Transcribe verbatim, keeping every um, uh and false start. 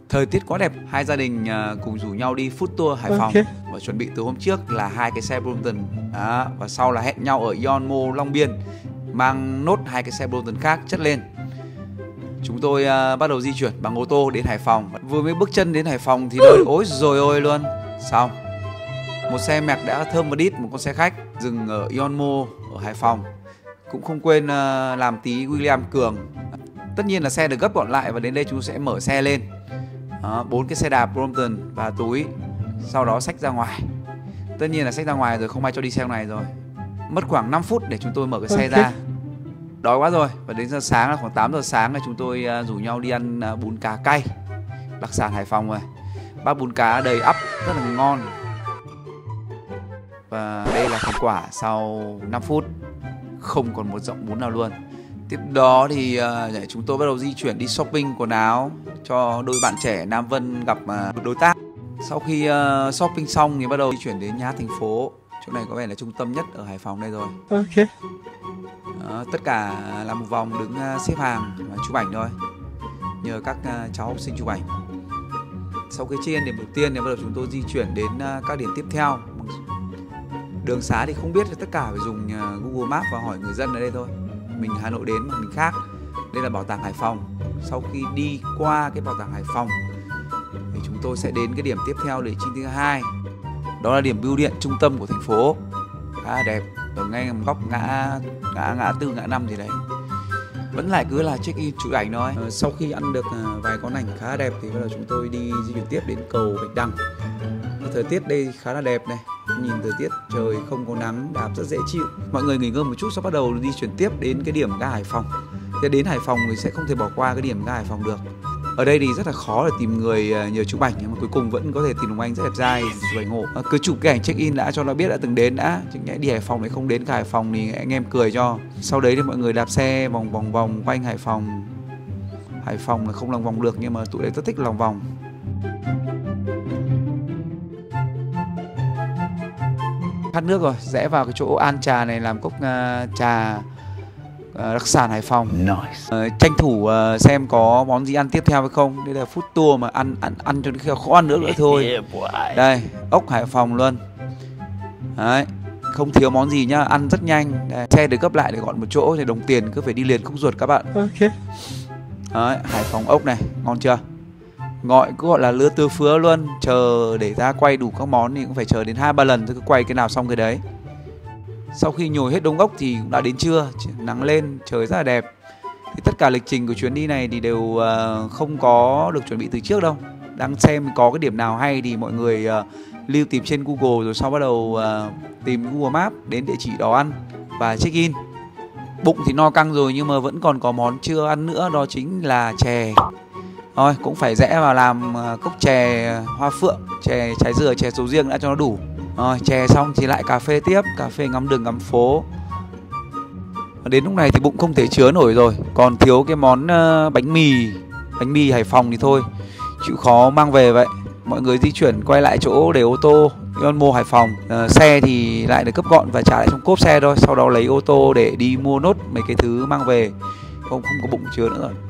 Thời tiết quá đẹp, hai gia đình uh, cùng rủ nhau đi food tour Hải Phòng. Ok. Và chuẩn bị từ hôm trước là hai cái xe Brompton đó, và sau là hẹn nhau ở Ion Mall Long Biên, mang nốt hai cái xe Brompton khác chất lên. Chúng tôi uh, bắt đầu di chuyển bằng ô tô đến Hải Phòng. Vừa mới bước chân đến Hải Phòng thì đời ối rồi ôi luôn. Xong, một xe Merc đã thơm và đít, một con xe khách dừng ở Ion Mall ở Hải Phòng. Cũng không quên uh, làm tí William Cường. Tất nhiên là xe được gấp gọn lại và đến đây chúng sẽ mở xe lên. Bốn cái xe đạp Brompton và túi, sau đó xách ra ngoài. Tất nhiên là xách ra ngoài rồi, không ai cho đi xe này rồi. Mất khoảng năm phút để chúng tôi mở cái xe okay. ra. Đói quá rồi. Và đến giờ sáng là khoảng tám giờ sáng là chúng tôi uh, rủ nhau đi ăn uh, bún cá cay, đặc sản Hải Phòng rồi. Bát bún cá đầy ắp, rất là ngon. Và đây là thành quả sau năm phút, không còn một dọng bún nào luôn. Tiếp đó thì uh, chúng tôi bắt đầu di chuyển đi shopping quần áo cho đôi bạn trẻ Nam Vân gặp uh, đối tác. Sau khi uh, shopping xong thì bắt đầu di chuyển đến nhà thành phố. Chỗ này có vẻ là trung tâm nhất ở Hải Phòng đây rồi. Ok. Uh, tất cả là một vòng đứng uh, xếp hàng và chụp ảnh thôi, nhờ các uh, cháu học sinh chụp ảnh. Sau khi check-in điểm đầu tiên thì bắt đầu chúng tôi di chuyển đến uh, các điểm tiếp theo. Đường xá thì không biết, tất cả phải dùng uh, Google Maps và hỏi người dân ở đây thôi. Mình Hà Nội đến mà mình khác. Đây là bảo tàng Hải Phòng. Sau khi đi qua cái bảo tàng Hải Phòng thì chúng tôi sẽ đến cái điểm tiếp theo để check-in thứ hai. Đó là điểm bưu điện trung tâm của thành phố, khá là đẹp, ở ngay góc ngã ngã ngã tư ngã năm gì đấy. Vẫn lại cứ là check-in chụp ảnh thôi. Ờ, sau khi ăn được uh, vài con ảnh khá là đẹp thì bắt đầu chúng tôi đi di chuyển tiếp đến cầu Bạch Đằng. Thời tiết đây khá là đẹp này, nhìn thời tiết trời không có nắng, đạp rất dễ chịu. Mọi người nghỉ ngơi một chút, sau bắt đầu di chuyển tiếp đến cái điểm ga Hải Phòng. Thế đến Hải Phòng thì sẽ không thể bỏ qua cái điểm ga Hải Phòng được. Ở đây thì rất là khó để tìm người nhờ chụp ảnh, nhưng mà cuối cùng vẫn có thể tìm được anh rất đẹp trai chụp ảnh hộ. À, cứ chụp cái ảnh check in đã cho nó biết đã từng đến đã, chứ nhẽ đi Hải Phòng lại không đến cả Hải Phòng thì anh em cười cho. Sau đấy thì mọi người đạp xe vòng vòng vòng quanh Hải Phòng. Hải Phòng là không lòng vòng được, nhưng mà tụi đấy rất thích lòng vòng. Khát nước rồi, rẽ vào cái chỗ An Trà này làm cốc uh, trà uh, đặc sản Hải Phòng. Nice. Uh, tranh thủ uh, xem có món gì ăn tiếp theo hay không. Đây là food tour mà ăn ăn ăn cho đến khi khó ăn nữa nữa thôi. Đây, ốc Hải Phòng luôn. Đấy, không thiếu món gì nhá, ăn rất nhanh. Đây, xe được gấp lại để gọn một chỗ thì đồng tiền cứ phải đi liền không ruột các bạn. Ok. Đấy, Hải Phòng ốc này, ngon chưa? Gọi cứ gọi là lứa tưa phứa luôn. Chờ để ra quay đủ các món thì cũng phải chờ đến hai ba lần thôi, cứ quay cái nào xong cái đấy. Sau khi nhồi hết đống ốc thì cũng đã đến trưa, nắng lên, trời rất là đẹp. Thì tất cả lịch trình của chuyến đi này thì đều uh, không có được chuẩn bị từ trước đâu. Đang xem có cái điểm nào hay thì mọi người uh, lưu tìm trên Google, rồi sau bắt đầu uh, tìm Google Maps đến địa chỉ đó ăn và check in. Bụng thì no căng rồi nhưng mà vẫn còn có món chưa ăn nữa, đó chính là chè. Thôi cũng phải rẽ vào làm cốc chè hoa phượng, chè trái dừa, chè sầu riêng đã cho nó đủ. Rồi chè xong thì lại cà phê tiếp, cà phê ngắm đường ngắm phố. Đến lúc này thì bụng không thể chứa nổi rồi, còn thiếu cái món uh, bánh mì, bánh mì Hải Phòng thì thôi, chịu khó mang về vậy. Mọi người di chuyển quay lại chỗ để ô tô Ion Mall Hải Phòng. uh, Xe thì lại được cấp gọn và trả lại trong cốp xe thôi. Sau đó lấy ô tô để đi mua nốt mấy cái thứ mang về. Không, không có bụng chứa nữa rồi.